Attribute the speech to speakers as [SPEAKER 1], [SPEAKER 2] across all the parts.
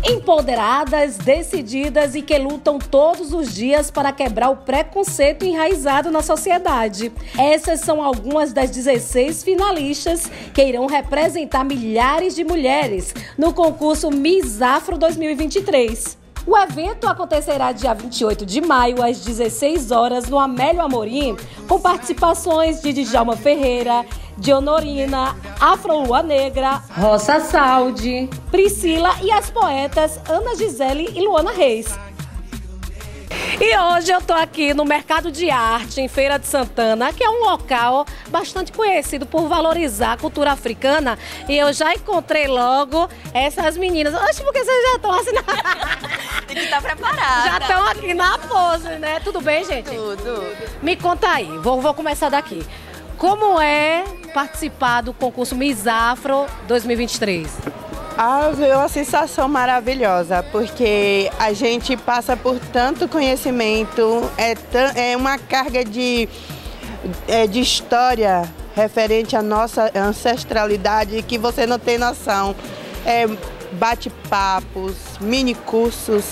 [SPEAKER 1] Empoderadas, decididas e que lutam todos os dias para quebrar o preconceito enraizado na sociedade. Essas são algumas das 16 finalistas que irão representar milhares de mulheres no concurso Miss Afro 2023. O evento acontecerá dia 28 de maio, às 16 horas, no Amélio Amorim, com participações de Djalma Ferreira, Dionorina, Afro Lua Negra, Roça Saldi, Priscila e as poetas Ana Gisele e Luana Reis. E hoje eu tô aqui no Mercado de Arte, em Feira de Santana, que é um local bastante conhecido por valorizar a cultura africana. E eu já encontrei logo essas meninas. Oxe, porque vocês já estão assim?
[SPEAKER 2] Tem que estar preparada.
[SPEAKER 1] Já estão aqui na pose, né? Tudo bem, gente?
[SPEAKER 2] Tudo.
[SPEAKER 1] Me conta aí, vou começar daqui. Como é participar do concurso Miss Afro 2023?
[SPEAKER 3] É uma sensação maravilhosa, porque a gente passa por tanto conhecimento, é uma carga de história referente à nossa ancestralidade que você não tem noção. Bate-papos, mini-cursos,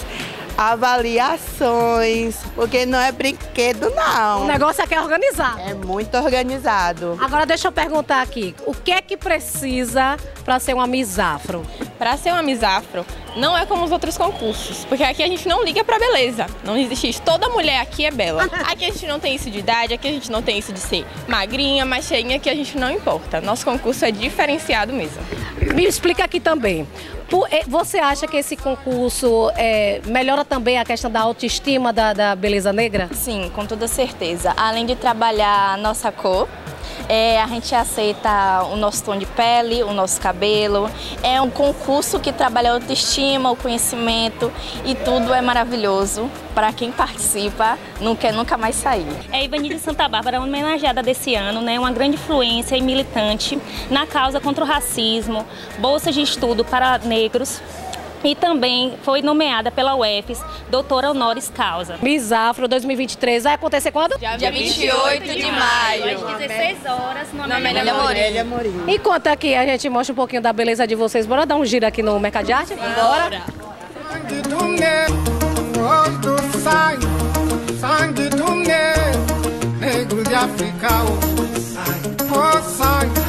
[SPEAKER 3] avaliações, porque não é brinquedo, não.
[SPEAKER 1] O negócio aqui é organizado.
[SPEAKER 3] É muito organizado.
[SPEAKER 1] Agora deixa eu perguntar aqui, o que é que precisa para ser uma Miss Afro?
[SPEAKER 2] Para ser uma Miss Afro, não é como os outros concursos, porque aqui a gente não liga pra beleza, não existe isso. Toda mulher aqui é bela. Aqui a gente não tem isso de idade, aqui a gente não tem isso de ser magrinha, mais cheinha, aqui a gente não importa. Nosso concurso é diferenciado mesmo.
[SPEAKER 1] Me explica aqui também. Você acha que esse concurso melhora também a questão da autoestima da beleza negra?
[SPEAKER 2] Sim, com toda certeza. Além de trabalhar a nossa cor, a gente aceita o nosso tom de pele, o nosso cabelo. É um concurso que trabalha a autoestima, o conhecimento e tudo é maravilhoso. Para quem participa, não quer nunca mais sair.
[SPEAKER 4] Ivani de Santa Bárbara, homenageada desse ano, né, uma grande influência e militante na causa contra o racismo, bolsas de estudo para negros. E também foi nomeada pela UFES, doutora honoris causa.
[SPEAKER 1] Miss Afro 2023 vai acontecer quando?
[SPEAKER 2] Dia 28 de maio.
[SPEAKER 4] Às 16 horas, no
[SPEAKER 2] Amélio Amorim.
[SPEAKER 1] Enquanto aqui a gente mostra um pouquinho da beleza de vocês, bora dar um giro aqui no Mercado de Arte?
[SPEAKER 2] Bora!
[SPEAKER 5] Sangue do negro de África, sangue.